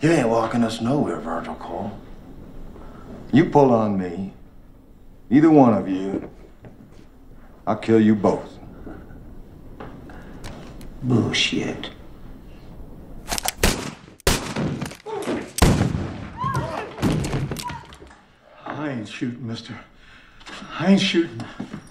You ain't walking us nowhere, Virgil Cole. You pull on me, either one of you, I'll kill you both. Bullshit. I ain't shooting, mister. I ain't shooting.